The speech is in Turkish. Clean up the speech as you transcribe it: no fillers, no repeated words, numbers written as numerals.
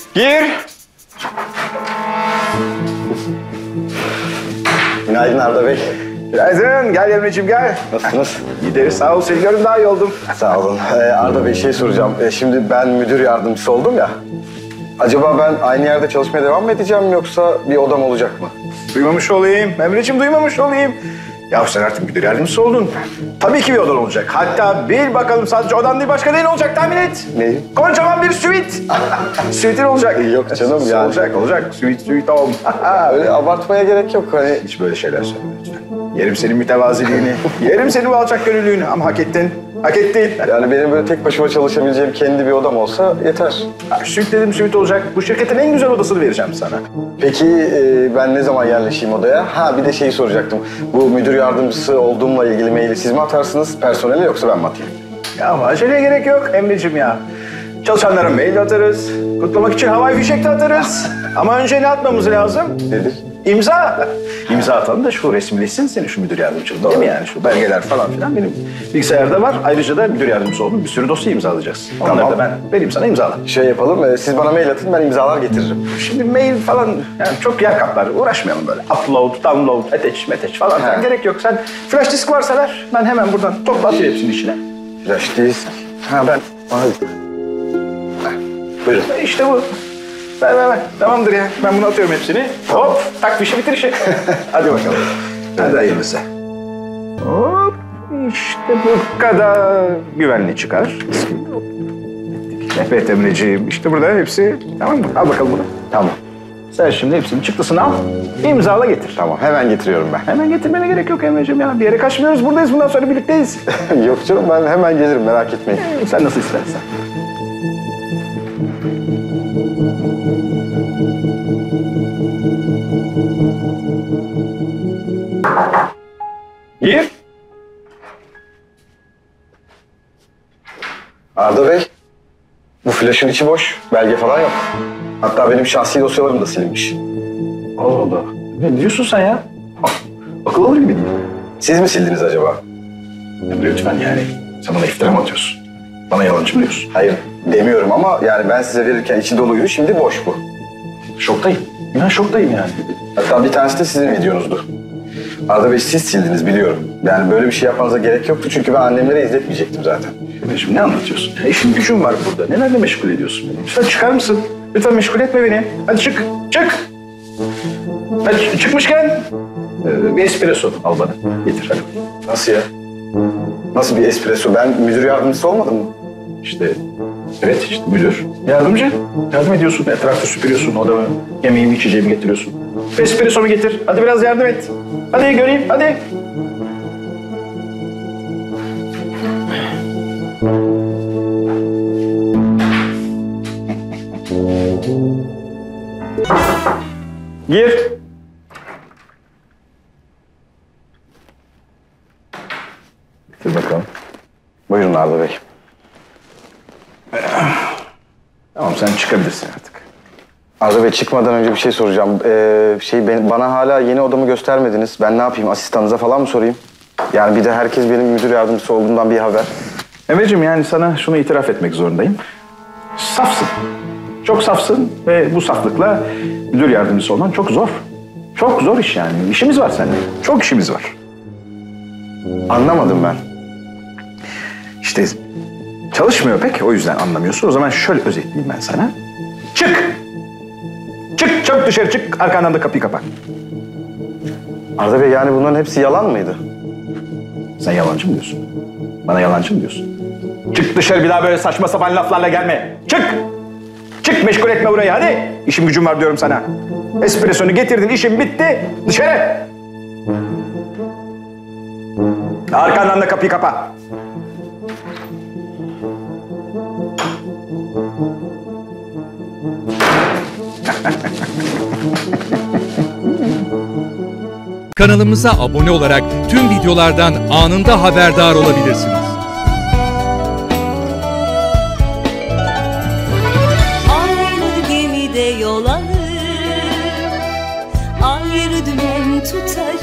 Gir. Günaydın Arda Bey. Günaydın. Gel Emre'ciğim gel. Nasılsınız? Gideriz sağ ol. Seni gördüm daha iyi oldum. Sağ olun. Arda Bey şey soracağım. Şimdi ben müdür yardımcısı oldum ya. Acaba ben aynı yerde çalışmaya devam mı edeceğim yoksa bir odam olacak mı? Duymamış olayım. Emre'ciğim duymamış olayım. Ya sen artık müdür yardımcısı oldun. Tabii ki bir odan olacak. Hatta bil bakalım sadece odan değil başka neyin olacak tahmin et. Ne? Kocaman bir süit. Süitin olacak. Yok canım yani. Olacak. Süit olm. Öyle abartmaya gerek yok. Hani Hiç böyle şeyler söyleme lütfen. Yerim senin mütevaziliğini, yerim senin bu alçak gönüllülüğünü ama hak ettin. Hak ettin. yani benim böyle tek başıma çalışabileceğim kendi bir odam olsa yeter. Süit dedim süit olacak. Bu şirketin en güzel odasını vereceğim sana. Peki ben ne zaman yerleşeyim odaya? Ha bir de şeyi soracaktım. Bu müdür yardımcısı olduğumla ilgili maili siz mi atarsınız personele yoksa ben mi atayım? Ya aceleye gerek yok Emre'ciğim ya. Çalışanlara mail atarız. Kutlamak için havai fişek de atarız. Ama önce ne atmamız lazım? Nedir? İmza. İmza atalım da şu resmileşsin senin şu müdür yardımcılığı. Değil mi yani? Şu belgeler falan filan benim bilgisayarda var. Ayrıca da müdür yardımcısı oldum. Bir sürü dosya imzalayacağız. Onları Tamam. da ben vereyim sana imzala. Şey yapalım, siz bana mail atın ben imzalar getiririm. Şimdi mail falan yani çok yer kaplar. Uğraşmayalım böyle. Upload, download, attach falan filan gerek yok. Sen flash disk varsa ver. Ben hemen buradan topla atayım hepsini içine. Flash disk. Ha ben... Buyurun. İşte bu. Ver. Tamamdır ya. Ben bunu atıyorum hepsini. Hop. Tak fişi bitir işi. Hadi bakalım. Hadi hayırlısı. Hop. İşte bu kadar güvenli çıkar. Evet Emre'ciğim. İşte burada hepsi. Tamam mı? Al bakalım bunu. Tamam. Sen şimdi hepsinin çıktısını al. İmzala getir. Tamam hemen getiriyorum ben. Hemen getirmene gerek yok Emre'ciğim ya. Bir yere kaçmıyoruz. Buradayız. Bundan sonra birlikteyiz. Yok canım ben hemen gelirim merak etmeyin. Sen nasıl istersen. Gir. Arda Bey, bu flaşın içi boş. Belge falan yok. Hatta benim şahsi dosyalarım da silinmiş. Allah Allah. Ne diyorsun sen ya? Akıl alır gibi değil. Siz mi sildiniz acaba? Emre lütfen yani. Sen bana iftira mı atıyorsun? Bana yalancı mı diyorsun? Hayır demiyorum ama yani ben size verirken içi doluydu şimdi boş bu. Şoktayım. Ben şoktayım yani. Hatta bir tanesi de sizin videonuzdu. Arda Bey siz sildiniz biliyorum. Yani böyle bir şey yapmanıza gerek yoktu çünkü ben annemlere izletmeyecektim zaten. Şimdi ne anlatıyorsun? Ya işin gücün var burada. Nelerle meşgul ediyorsun beni? Lütfen çıkar mısın? Lütfen meşgul etme beni. Hadi çık. Hadi çıkmışken bir espresso al bana. Getir hadi. Nasıl ya? Nasıl bir espresso? Ben müdür yardımcısı olmadım mı? İşte evet işte müdür. Yardımcı. Yardım ediyorsun. Etrafı süpürüyorsun. Odamı, yemeğimi, içeceğimi getiriyorsun. Espresso'mu getir. Hadi biraz yardım et. Hadi göreyim. Hadi. Gir. Dur bakalım. Buyurun Arda Bey. Tamam sen çıkabilirsin artık. Arda Bey çıkmadan önce bir şey soracağım. Bana hala yeni odamı göstermediniz. Ben ne yapayım? Asistanınıza falan mı sorayım? Yani bir de herkes benim müdür yardımcısı olduğumdan bir haber. Emre'ciğim yani sana şunu itiraf etmek zorundayım. Safsın. Çok safsın ve bu saflıkla müdür yardımcısı olman çok zor. Çok zor iş yani. İşimiz var seninle. Çok işimiz var. Anlamadım ben. İşte çalışmıyor pek o yüzden anlamıyorsun. O zaman şöyle özetleyeyim ben sana. Çık! Çık çabuk dışarı çık. Arkandan da kapıyı kapat. Arda Bey yani bunların hepsi yalan mıydı? Sen yalancı mı diyorsun? Bana yalancı mı diyorsun? Çık dışarı bir daha böyle saçma sapan laflarla gelme. Çık! Çık meşgul etme burayı hadi. İşim gücüm var diyorum sana. Espressonu getirdin işim bitti. Dışarı! Arkandan da kapıyı kapa. Kanalımıza abone olarak tüm videolardan anında haberdar olabilirsiniz. Aynı gemide yol alır, ayrı dümen tutarız.